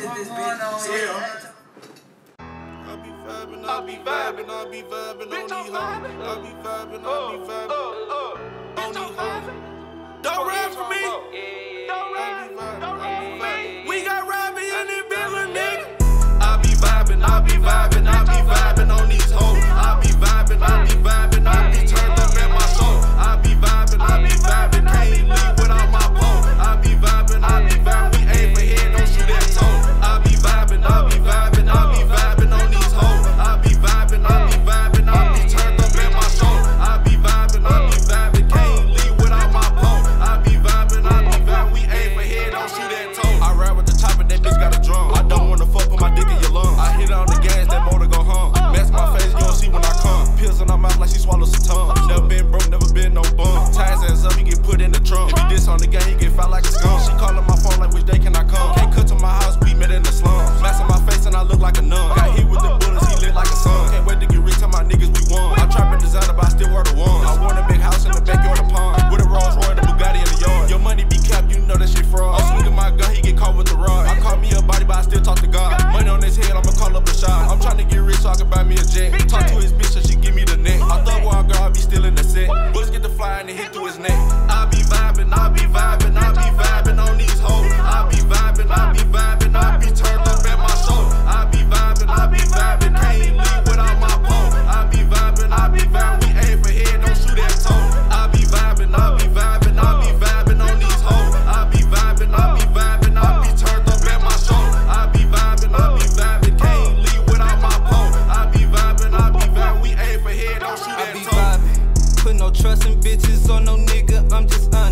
hit this bitch. Yeah. I'll be vibing on these hoes. I'll be vibing on these hoes. Don't rap for me. We got Robbie in this building, nigga. I'll be vibing on these hoes. I'll be vibing, I'll be turned up at my soul. I'll be vibing, can't leave without my pole. I'll be vibing, we aim for head, don't shoot that toe. I'll be vibing on these hoes. I'll be vibing, I'll be turned up at my soul. I'll be vibing, can't leave without my pole. I'll be vibing, we aim for head, don't shoot that toe. I ride with the chopper, that bitch got a drum. I don't wanna fuck with my dick in your lungs. I hit on the gas, that motor go hum. Mask my face, you don't see when I come. Pills in her mouth like she swallows some tongue. Never been broke, never been no bum. Ties ass up, he get put in the trunk. If he diss on the gang, he get fouled like a skunk. She calling my phone like, which day can I come? Can't cut to my house, we met in the slums. Mask on my face and I look like a nun. Got hit with the bullets, he lit like a sun. Can't wait to get rich, tell my niggas we won. I'm trapping designer, but I still wear the ones. I want a big house in the backyard of the pond. With a Rolls Royce, the Bugatti in the yard. Your money be capped, you know that shit fraud. I'm swinging my gun, he get caught with the rod. I call me a body, but I still talk to God. Money on his head, I'ma call up a shot. I'm trying to get rich so I can buy me a jet. Talk to his bitch so she give me the neck. I thought wild girl, I be still in the set. Bullets get to flying and hit through his neck. I'll be vibing on these hoes. I'll be vibing, I'll be turned up at my soul. I'll be vibing, can't leave without my pole. I'll be vibing, we aim for head, don't shoot that toe. I'll be vibing on these hoes. I'll be vibing, I'll be turned up at my soul. I'll be vibing, can't leave without my pole. I'll be vibing, we aim for head, don't shoot that toe. Put no trust in bitches or no nigga, I'm just